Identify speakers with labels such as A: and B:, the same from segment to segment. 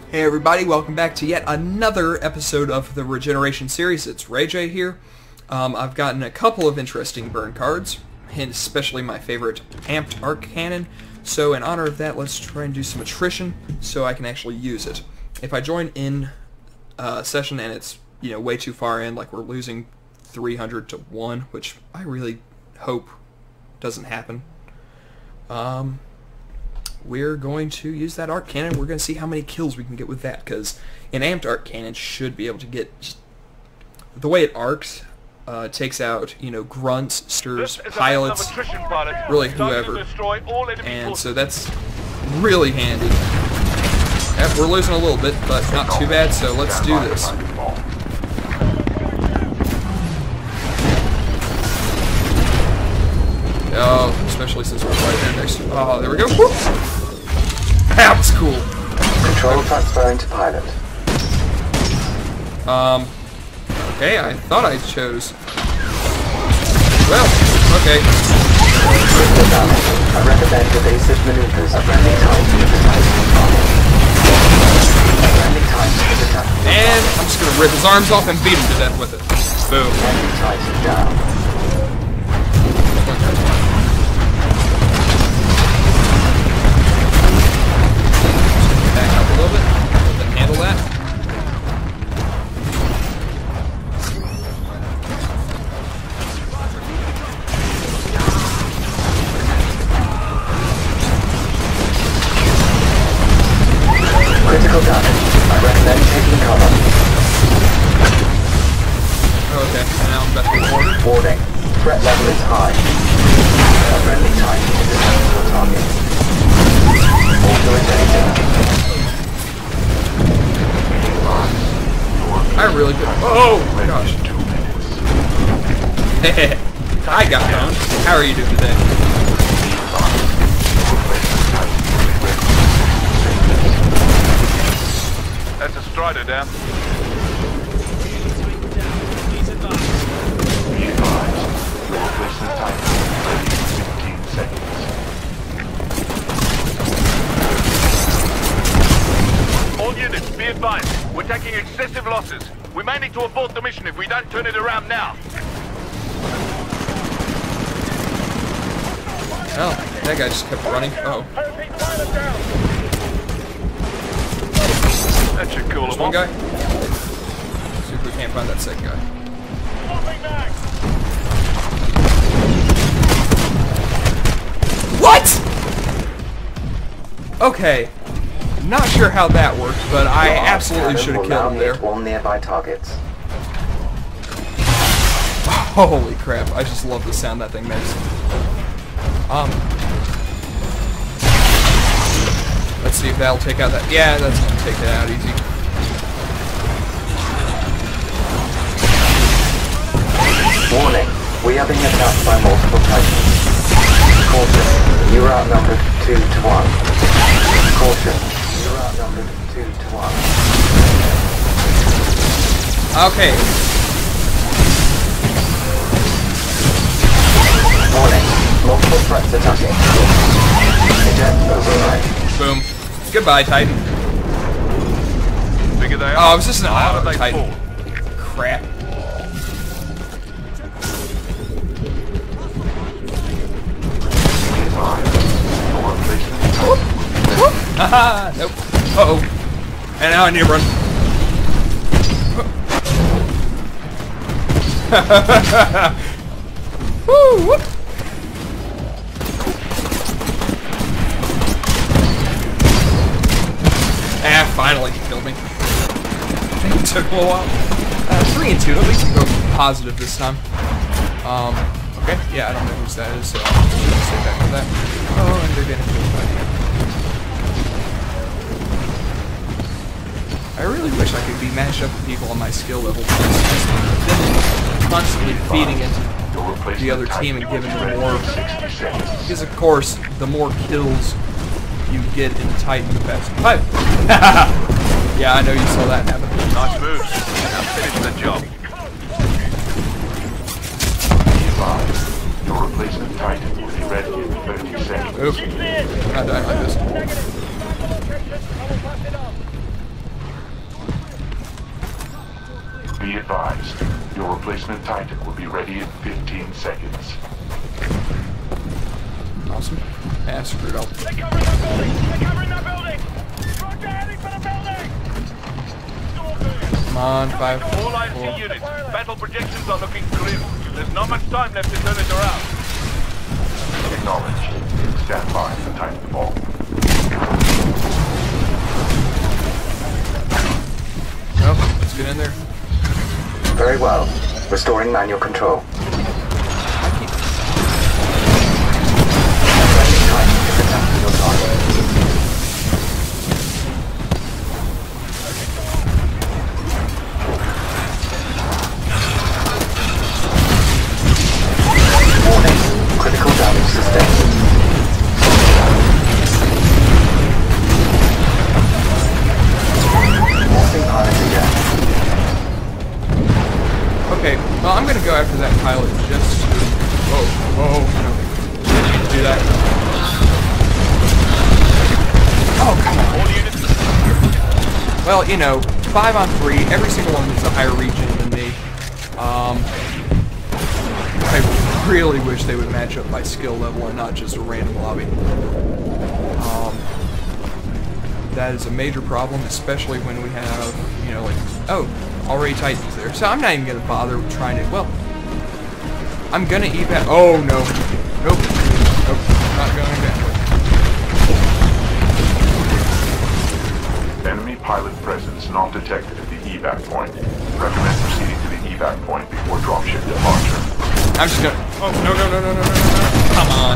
A: Hey everybody, welcome back to yet another episode of the Regeneration series. It's RayJ here. I've gotten a couple of interesting burn cards, and especially my favorite Amped Arc Cannon. So in honor of that, let's try and do some attrition so I can actually use it. If I join in a session and it's way too far in, like we're losing 300 to 1, which I really hope doesn't happen, we're going to use that Arc Cannon. We're going to see how many kills we can get with that, because an Amped Arc Cannon should be able to get, just the way it arcs, takes out, grunts, stirs, pilots, really whoever, and so that's really handy. Yep, we're losing a little bit, but not too bad, so let's do this. Oh, especially since we're right there next to... Oh, there we go. Whoop. That was cool.
B: Control transferring to pilot.
A: Okay, I thought I chose... Well, okay.
B: I recommend evasive maneuvers of friendly types with the
A: And I'm just going to rip his arms off and beat him to death with it. Boom.
B: Friendly types down.
A: Back up a little bit. Let them handle that.
B: Critical damage. I recommend taking cover.
A: Okay, and now I'm back to the order.
B: Warning. Threat level is high. A friendly type is detectable target. Authorization.
A: I really did. Oh my gosh. Hi, Guyone. How are you doing today?
C: That's a Strider down. All units, be advised. We're taking excessive losses. We may need to abort the mission if we don't turn it around now.
A: Oh, that guy just kept running. Uh-oh.
C: That should cool
A: Just
C: them
A: one
C: off.
A: guy? See if we can't find that second guy. What?! Okay. Not sure how that worked, but I absolutely should have killed him there.
B: All nearby targets.
A: Holy crap, I just love the sound that thing makes. Let's see if that'll take out that... Yeah, that's gonna take that out easy.
B: Warning. We are being attacked by multiple titans. Caution. You are outnumbered 2 to 1. Caution. You are outnumbered 2 to 1.
A: Okay.
B: Warning. Multiple threats attacking. Eject override.
A: Boom. Goodbye, Titan.
C: Figure they are.
A: Oh, it was just an
C: How
A: auto
C: do they
A: Titan.
C: fall?
A: Crap. Haha! Nope. Uh-oh. And now I need to run. Woo! Whoop. Ah, finally, he killed me. I think it took him a while. 3 and 2, at least we go positive this time. Okay, yeah, I don't know whose that is, so I'll just stay back with that. Oh, and they're getting killed by me. I really wish I could be matched up with people on my skill level, just constantly feeding into the other team and giving them more. Because, of course, the more kills you get in the Titan, the better. Hi! Yeah, I know you saw that happen.
C: Nice move. Now finish the job.
D: Your replacement Titan will be ready in 30 seconds.
A: Oof. I'm not dying like this.
D: Be advised, your replacement Titan will be ready in 15 seconds.
A: Awesome. Yeah, screwed up.
C: They're covering that building! They're covering that building! Roger, heading for the building!
A: Come on, 5,
C: All
A: 4.
C: IFC units, battle projections are looking grim. There's not much time left to turn it around.
D: Acknowledged. Stand by for Titanfall.
A: Oh, let's get in there.
B: Very well. Restoring manual control. Friendly Titan is attacking your target. Warning. Critical damage sustained. Morphing pilot again.
A: Okay, well, I'm gonna go after that pilot just to... Whoa, no. Didn't need to do that. Oh, come on.
C: All units,
A: Well, you know, 5 on 3, every single one is a higher region than me. I really wish they would match up by skill level and not just a random lobby. That is a major problem, especially when we have, you know, like, oh, already Titans there. So I'm not even going to bother trying to, well, I'm going to evac. Oh, no. Nope. Not going back.
D: Enemy pilot presence not detected at the evac point. Recommend proceeding to the evac point before dropship departure.
A: I'm just going to, oh, no. Come on.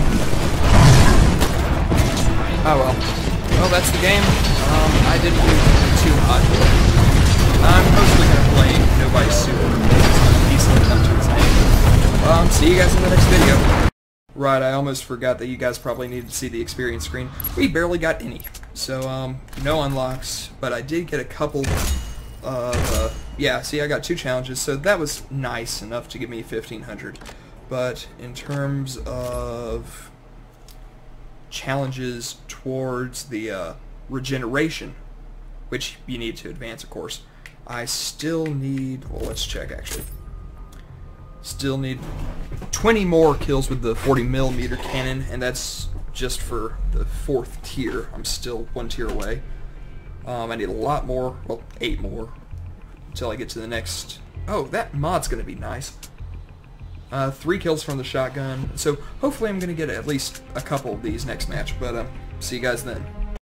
A: Oh, well. Well, that's the game. I didn't do too hot. I'm mostly going to play Nobody's Super. It's easily come to its name. See you guys in the next video. Right, I almost forgot that you guys probably needed to see the experience screen. We barely got any. So, no unlocks, but I did get a couple of, yeah, see, I got 2 challenges, so that was nice enough to give me 1,500. But in terms of challenges towards the regeneration, which you need to advance, of course, I still need, well, let's check actually. Still need 20 more kills with the 40mm cannon, and that's just for the 4th tier. I'm still 1 tier away. I need a lot more, well, 8 more, until I get to the next. Oh, that mod's going to be nice. 3 kills from the shotgun. So hopefully I'm going to get at least a couple of these next match. But see you guys then.